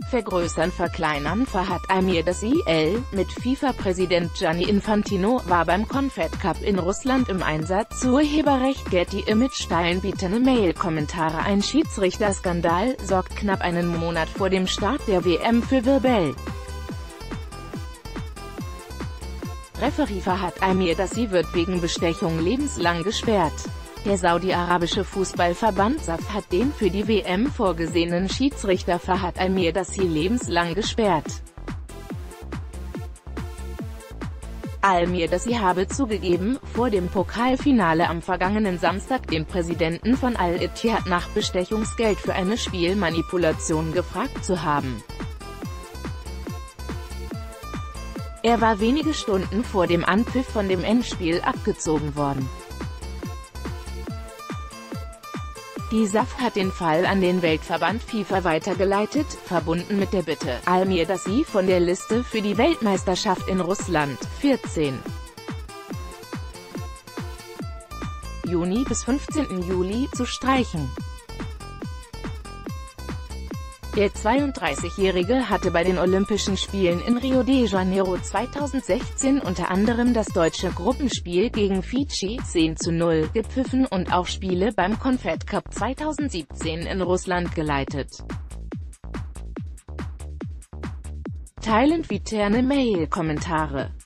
Vergrößern verkleinern Fahad Amirdasi mit FIFA-Präsident Gianni Infantino war beim Confed Cup in Russland im Einsatz. Urheberrecht Getty Image Steilen bietende Mail-Kommentare. Ein Schiedsrichterskandal sorgt knapp einen Monat vor dem Start der WM für Wirbel. Referee Fahad Amirdasi wird wegen Bestechung lebenslang gesperrt. Der saudi-arabische Fußballverband SAF hat den für die WM vorgesehenen Schiedsrichter Fahad Amirdasi lebenslang gesperrt. Amirdasi habe zugegeben, vor dem Pokalfinale am vergangenen Samstag den Präsidenten von Al-Ittihad nach Bestechungsgeld für eine Spielmanipulation gefragt zu haben. Er war wenige Stunden vor dem Anpfiff von dem Endspiel abgezogen worden. Die SAF hat den Fall an den Weltverband FIFA weitergeleitet, verbunden mit der Bitte, Amirdasi von der Liste für die Weltmeisterschaft in Russland, 14. Juni bis 15. Juli, zu streichen. Der 32-Jährige hatte bei den Olympischen Spielen in Rio de Janeiro 2016 unter anderem das deutsche Gruppenspiel gegen Fidschi 10:0 gepfiffen und auch Spiele beim Confed Cup 2017 in Russland geleitet. Teilen interne Mail-Kommentare.